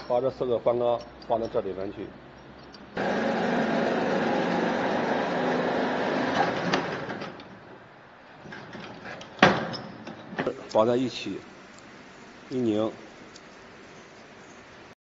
把这4个翻缸放到这里面去。绑在一起，一拧